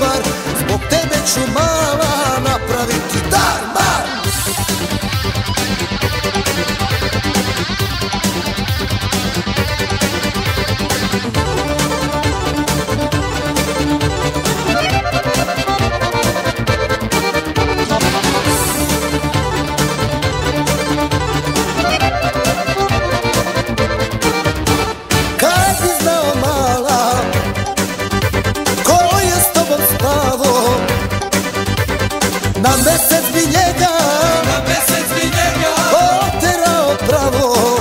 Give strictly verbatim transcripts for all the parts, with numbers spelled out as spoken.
dobar, zbog tebe ću mala napraviti dar-mar. Kad bi znao mala ko je s tobom spavo, na mesec bi njega, na mesec bi njega oterao pravo.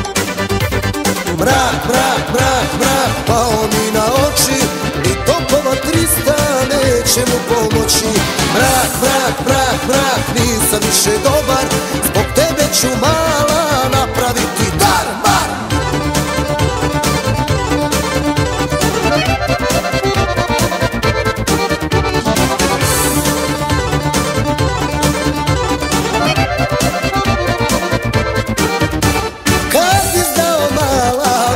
Mrak, mrak, mrak, mrak, pao mi na oči, ni topova trista neće mu pomoći. Mrak, mrak, mrak, mrak, nisam više dobar, zbog tebe ću mala napraviti dar-mar. Kad bi znao mala,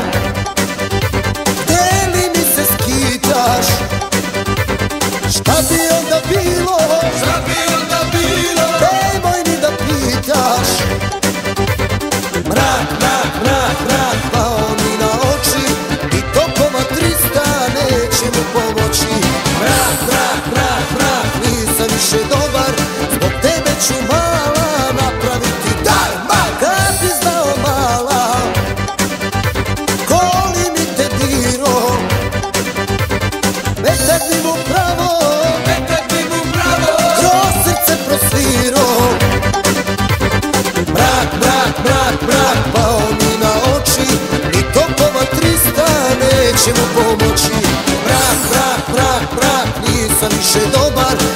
gde li mi se skitaš, šta bi onda bilo, šta bi onda bilo, nemoj ni da pitaš. Mrak, mrak, mrak, mrak, pao mi na oči, i topova trista neće mu pomoći. Mrak, mrak, mrak, mrak, nisam više dobar, zbog tebe ću mala napraviti dar-mar. Kad bi znao mala, ko li mi te diro, vetar bi mu pravo, vetar bi mu pravo kroz srce prosviro. Mrak, mrak, mrak, mrak, pao mi na oči, i topova trista neće mu pomoći. Mrak, mrak, mrak, mrak, nisam više dobar,